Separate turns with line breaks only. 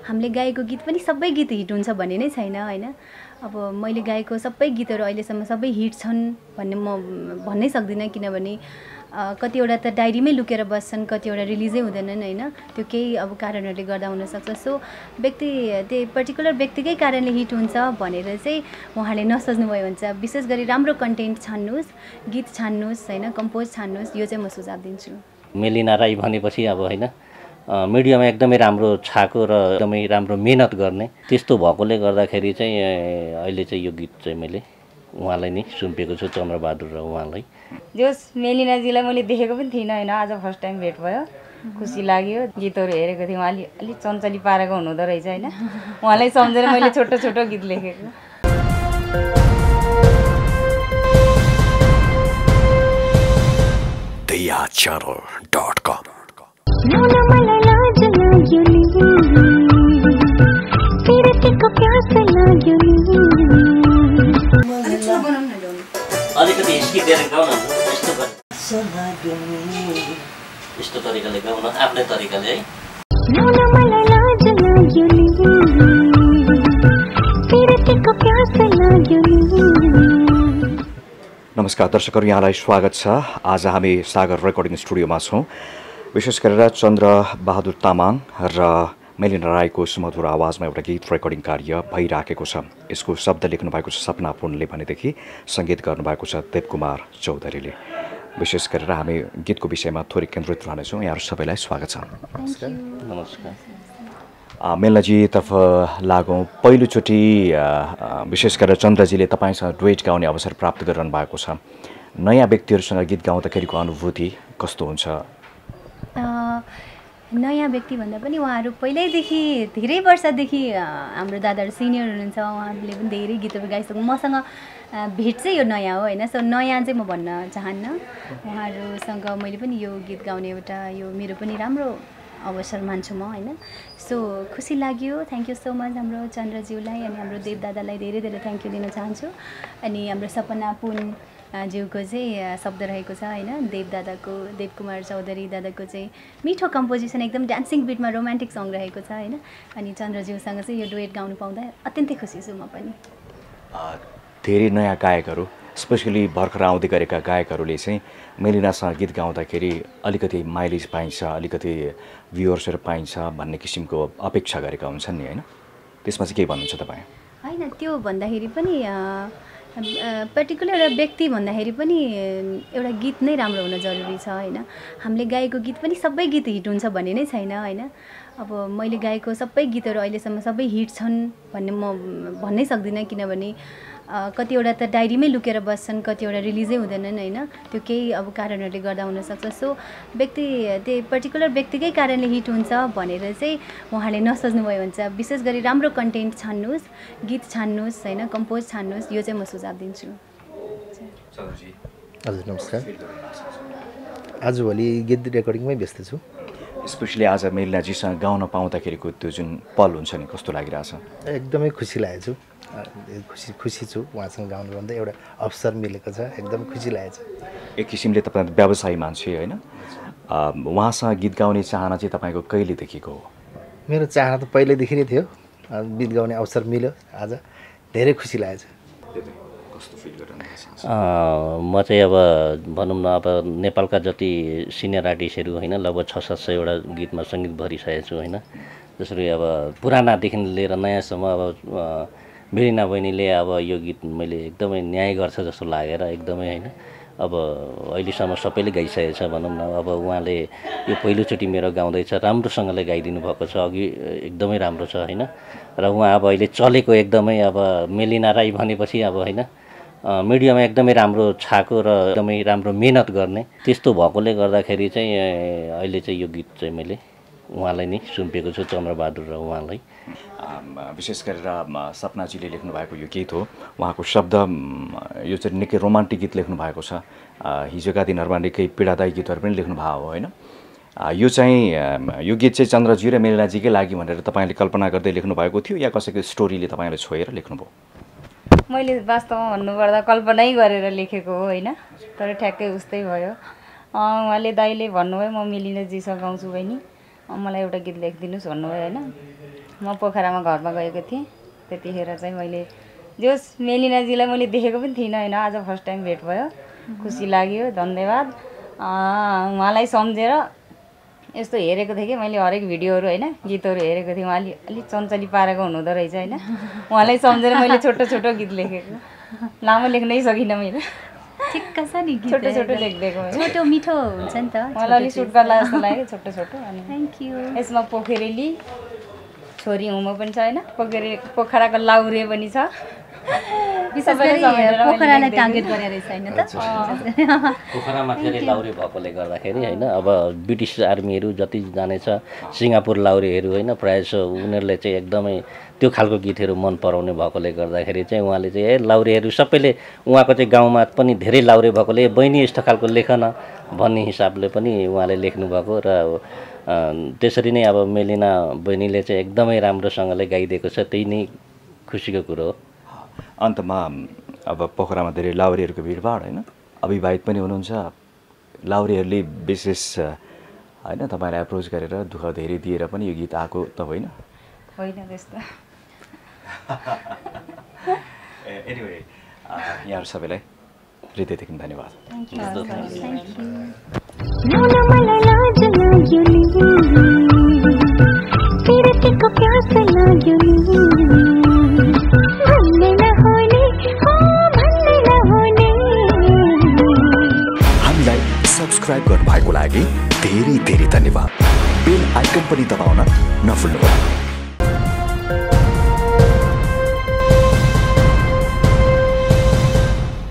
हामीले गाएको गीत पनि सबै गीत हिट हुन्छ भन्ने नै छैन हैन। अब मैले गाएको सबै गीतहरू अहिलेसम्म सबै हिट छन् भन्ने म भन्नै सक्दिनँ, किनभने कतिवटा त डायरीमै लुकेर बस्छन्, कतिवटा रिलिजै हुँदैनन् हैन। त्यो केही अब कारणहरूले गर्दा हुनसक्छ। सो त्यही पर्टिकुलर व्यक्तिकै कारणले हिट हुन्छ भनेर चाहिँ उहाँले नसोच्नुभयो हुन्छ। विशेष गरी राम्रो कन्टेन्ट छान्नुहोस्, गीत छान्नुहोस् हैन, कम्पोज छान्नुहोस्, यो चाहिँ म सुझाव दिन्छु।
मेलिना राई भनेपछि अब हैन मिडियामा एकदमै राम्रो छाको र एकदमै राम्रो मेहनत गर्ने त्यस्तो भएकोले गर्दाखेरि चाहिँ अहिले चाहिँ यो गीत चाहिँ मैले उहाँलाई नै सुम्पेको छु, चन्द्रबहादुर र उहाँलाई।
जोस् मेलिनाजीलाई मैले देखेको पनि थिइनँ होइन, आज फर्स्ट टाइम भेट भयो, खुसी लाग्यो। गीतहरू हेरेको थिएँ, उहाँले अलिक चञ्चली पारेको हुनुहुँदो रहेछ होइन, उहाँलाई सम्झेर मैले छोटो छोटो गीत लेखेको।
theyaachannel.com
अलिकति हिस्की दिएर गाउन यस्तो तरिकाले गाउन आफ्नै तरिकाले है।
नमस्कार दर्शकहरू, यहाँलाई स्वागत छ। आज हामी सागर रेकर्डिङ स्टुडियोमा छौँ। विशेष गरेर चन्द्रबहादुर तामाङ र मेलिना राईको सुमधुर आवाजमा एउटा गीत रेकर्डिङ कार्य भइराखेको छ। यसको शब्द लेख्नु भएको छ सपना पुनले भनेदेखि सङ्गीत गर्नुभएको छ देवकुमार चौधरीले। विशेष गरेर हामी गीतको विषयमा थोरै केन्द्रित रहनेछौँ। यहाँहरू सबैलाई स्वागत छ।
नमस्कार।
मेलिनाजीतर्फ लागौँ। पहिलोचोटि विशेष गरेर चन्द्रजीले तपाईँसँग डुएट गाउने अवसर प्राप्त गरिरहनु भएको छ। नयाँ व्यक्तिहरूसँग गीत गाउँदाखेरिको अनुभूति कस्तो हुन्छ?
नयाँ व्यक्ति भन्दा पनि उहाँहरू पहिल्यैदेखि धेरै वर्षदेखि हाम्रो दादाहरू सिनियर हुनुहुन्छ, उहाँहरूले पनि धेरै गीतहरू गाइसक्नु। मसँग भेट चाहिँ यो नयाँ हो होइन। सो नयाँ चाहिँ म भन्न चाहन्न। उहाँहरूसँग मैले पनि यो गीत गाउने एउटा यो मेरो पनि राम्रो अवसर मान्छु म होइन। सो खुसी लाग्यो। थ्याङ्क यू सो मच हाम्रो चन्द्रज्यूलाई अनि हाम्रो देव दादालाई धेरै धेरै थ्याङ्क यू दिन चाहन्छु। अनि हाम्रो सपना पुन ज्यूको चाहिँ शब्द रहेको छ होइन, देव दादाको, देवकुमार चौधरी दादाको चाहिँ मिठो कम्पोजिसन, एकदम डान्सिङ बिटमा रोमान्टिक सङ रहेको छ होइन। अनि चन्द्रज्यूसँग चाहिँ यो डुएट गाउनु पाउँदा अत्यन्तै खुसी छु म पनि।
धेरै नयाँ गायकहरू, स्पेसली भर्खर आउँदै गरेका गायकहरूले चाहिँ मेलिनासँग गीत गाउँदाखेरि अलिकति माइलेज पाइन्छ, अलिकति भ्युवर्सहरू पाइन्छ भन्ने किसिमको अपेक्षा गरेका हुन्छन् नि होइन। त्यसमा चाहिँ के भन्नुहुन्छ तपाईँ?
होइन, त्यो भन्दाखेरि पनि पर्टिकुलर एउटा व्यक्ति भन्दाखेरि पनि एउटा गीत नै राम्रो हुन जरुरी छ होइन। हामीले गाएको गीत पनि सबै गीत हिट हुन्छ भन्ने नै छैन होइन। अब मैले गाएको सबै गीतहरू अहिलेसम्म सबै हिट छन् भन्ने म भन्नै सक्दिनँ, किनभने कतिवटा त डायरीमै लुकेर बस्छन्, कतिवटा रिलिजै हुँदैनन् होइन। त्यो केही अब कारणहरूले गर्दा हुनसक्छ। सो त्यही पर्टिकुलर व्यक्तिकै कारणले हिट हुन्छ भनेर चाहिँ उहाँले नसोच्नुभयो हुन्छ। विशेष गरी राम्रो कन्टेन्ट छान्नुहोस्, गीत छान्नुहोस् होइन, कम्पोज छान्नुहोस्, यो चाहिँ म सुझाव दिन्छु।
हजुर नमस्कार। आजभोलि गीत रेकर्डिङमै व्यस्त छु।
स्पेसली आज मेलिनाजीसँग गाउन पाउँदाखेरिको त्यो जुन पल हुन्छ नि, कस्तो लागिरहेछ?
एकदमै खुसी लागेको छु, खुसी छु। उहाँसँग गाउनु भन्दा एउटा अवसर मिलेको छ, एकदम खुसी लागेको छ।
एक किसिमले तपाईँ व्यवसायी मान्छे होइन, उहाँसँग गीत गाउने चाहना चाहिँ तपाईँको कहिलेदेखिको हो?
मेरो चाहना त पहिल्यैदेखि नै थियो, गीत गाउने अवसर मिल्यो आज, धेरै खुसी लागेको छ।
कस्तो फिल गरिरहनु?
म चाहिँ अब भनौँ न अब नेपालका जति सिनियर आर्टिस्टहरू होइन लगभग 600-700 गीतमा सङ्गीत भरिसकेको छु होइन। जसरी अब पुरानादेखि लिएर नयाँसम्म अब मेलिना बहिनीले अब यो गीत मैले एकदमै न्याय गर्छ जस्तो लागेर एकदमै होइन। अब अहिलेसम्म सबैले गाइसकेको छ भनौँ न। अब उहाँले यो पहिलोचोटि मेरो गाउँदैछ, राम्रोसँगले गाइदिनु भएको छ, अघि एकदमै राम्रो छ होइन। र उहाँ अब अहिले चलेको एकदमै अब मेलिना राई भनेपछि अब होइन मिडियामा एकदमै राम्रो छाको र एकदमै राम्रो मेहनत गर्ने त्यस्तो भएकोले गर्दाखेरि चाहिँ अहिले चाहिँ यो गीत चाहिँ मैले उहाँलाई नै सुम्पेको छु, चन्द्रबहादुर र उहाँलाई।
विशेष गरेर सपनाजीले लेख्नु भएको यो गीत हो, उहाँको शब्द यो चाहिँ निकै रोमान्टिक गीत लेख्नु भएको छ। हिजोका दिनहरूमा निकै पीडादायी गीतहरू पनि लेख्नु भएको हो होइन। यो चाहिँ यो गीत चाहिँ चन्द्रजी र मेलिनाजीकै लागि भनेर तपाईँले कल्पना गर्दै लेख्नु भएको थियो या कसैको स्टोरीले तपाईँले छोएर लेख्नुभयो?
मैले वास्तवमा भन्नुपर्दा कल्पनै गरेर लेखेको हो होइन, तर ठ्याक्कै उस्तै भयो। उहाँले दाइले भन्नुभयो म मेलिनाजीसँग गाउँछु बहिनी, मलाई एउटा गीत लेखिदिनुहोस् भन्नुभयो होइन। म पोखरामा घरमा गएको थिएँ। त्यतिखेर चाहिँ मैले जोस् मेलिनाजीलाई मैले देखेको पनि थिइनँ होइन, आज फर्स्ट टाइम भेट भयो, खुसी लाग्यो, धन्यवाद। उहाँलाई सम्झेर यस्तो हेरेको थिएँ कि मैले हरेक भिडियोहरू होइन गीतहरू हेरेको थिएँ, उहाँले अलिक चञ्चली पारेको हुनुहुँदो रहेछ होइन, उहाँलाई सम्झेर मैले छोटो छोटो गीत लेखेको, लामो लेख्नै सकिनँ मैले,
ठिक्क छ नि,
छोटो छोटो लेखिदिएको मैले।
छोटो मिठो हुन्छ नि त,
मलाई अलिक सुट गर्ला जस्तो लाग्यो छोटो छोटो। अनि
थ्याङ्क यू।
यसमा पोखरेली छोरी हुम पनि छ होइन, पोखराको लाउरे पनि छ।
विशेष गरी पोखरालाई टार्गेट गरेर रहेछ होइन त।
पोखरामा धेरै लाउरे भएकोले गर्दाखेरि होइन, अब ब्रिटिस आर्मीहरू जति जानेछ सिङ्गापुर लाउरेहरू होइन, प्रायः जसो उनीहरूले चाहिँ एकदमै त्यो खालको गीतहरू मन पराउने भएकोले गर्दाखेरि चाहिँ उहाँले चाहिँ लाउरेहरू सबैले उहाँको चाहिँ गाउँमा पनि धेरै लाउरे भएकोले बहिनी यस्तो खालको लेखन भन्ने हिसाबले पनि उहाँले लेख्नुभएको र त्यसरी नै अब मेलिना बहिनीले चाहिँ एकदमै राम्रोसँगले गाइदिएको छ, त्यही नै खुसीको कुरो हो।
अन्तमा अब पोखरामा धेरै लाउरेहरूको भिडभाड होइन, अविवाहित पनि हुनुहुन्छ, लाउरेहरूले विशेष होइन तपाईँलाई एप्रोच गरेर दुःख धेरै दिएर पनि यो गीत आएको त होइन?
होइन त्यस्तो।
एनिवे यहाँहरू सबैलाई हृदयदेखि धन्यवाद। हामीलाई सब्सक्राइब गर्नुभएको लागि धेरै धेरै धन्यवाद। बेल आइकन पनि दबाउन नभुल्नुहोला।